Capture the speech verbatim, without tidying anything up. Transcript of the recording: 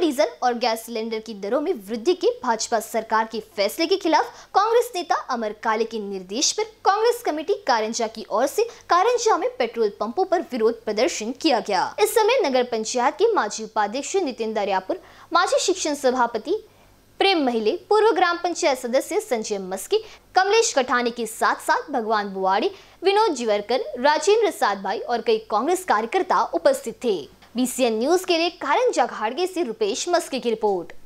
Diesel और gas cylinder की दरों में वृद्धि के भाजपा सरकार के फैसले के खिलाफ कांग्रेस नेता अमर काले के निर्देश पर कांग्रेस कमेटी कारंजा की ओर से कारंजा में पेट्रोल पंपों पर विरोध प्रदर्शन किया गया। इस समय नगर पंचायत के माजी उपाध्यक्ष नितिन दरियापुर, माजी शिक्षण सभापति प्रेम महिले, पूर्व ग्राम पंचायत सदस्य संजय मस्की, कमलेश कठानी के साथ साथ भगवान बुआड़ी, विनोद जिवरकर, राजेंद्र साधभाई और कई कांग्रेस कार्यकर्ता उपस्थित थे। बीसीएन न्यूज के लिए कारंजा घाटगे से रुपेश मस्की की रिपोर्ट।